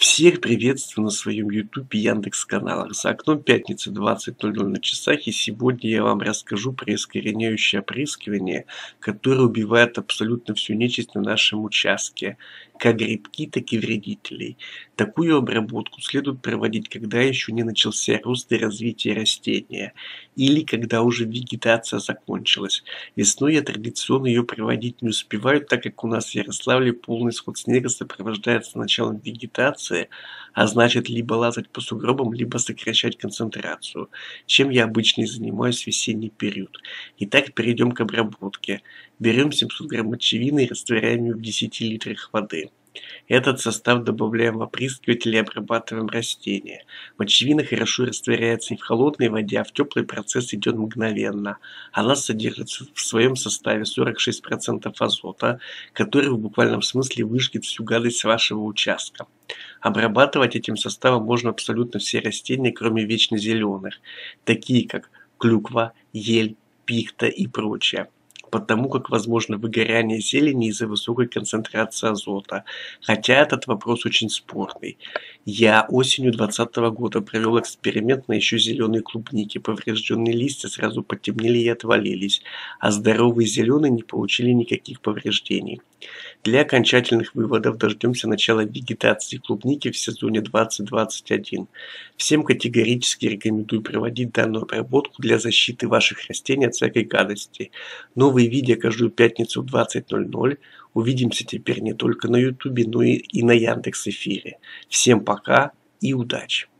Всех приветствую на своем YouTube и Яндекс.Каналах. За окном пятница 20:00 на часах, и сегодня я вам расскажу про искореняющее опрыскивание, которое убивает абсолютно всю нечисть на нашем участке, как грибки, так и вредителей. Такую обработку следует проводить, когда еще не начался рост и развитие растения, или когда уже вегетация закончилась. Весной я традиционно ее проводить не успеваю, так как у нас в Ярославле полный сход снега сопровождается началом вегетации, а значит либо лазать по сугробам, либо сокращать концентрацию, чем я обычно и занимаюсь в весенний период. Итак, перейдем к обработке. Берем 700 грамм мочевины и растворяем ее в 10 литрах воды. Этот состав добавляем в опрыскиватель и обрабатываем растения. Мочевина хорошо растворяется и в холодной воде, а в теплый процесс идет мгновенно. Она содержит в своем составе 46% азота, который в буквальном смысле выжгет всю гадость с вашего участка. Обрабатывать этим составом можно абсолютно все растения, кроме вечно зеленых, такие как клюква, ель, пихта и прочее, потому как возможно выгорание зелени из-за высокой концентрации азота, хотя этот вопрос очень спорный. Я осенью 2020 года провел эксперимент на еще зеленой клубнике. Поврежденные листья сразу потемнели и отвалились, а здоровые зеленые не получили никаких повреждений. Для окончательных выводов дождемся начала вегетации клубники в сезоне 2021. Всем категорически рекомендую проводить данную обработку для защиты ваших растений от всякой гадости. Новые видео каждую пятницу в 20:00. Увидимся теперь не только на YouTube, но и на Яндекс.Эфире. Всем пока и удачи!